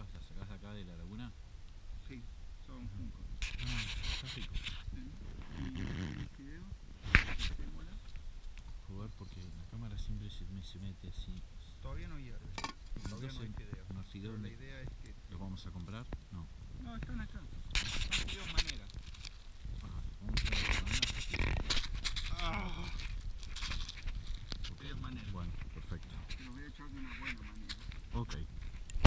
papas las sacás de acá de la laguna? Sí, son juncos. Ah, está rico. ¿Y el fideo? ¿Se mola? Jugar porque la cámara siempre se mete así. Todavía no hierve. Todavía no hay fideos. Los fideos Pero la idea es que... ¿los vamos a comprar? No. No, están acá. Son fideos manejados.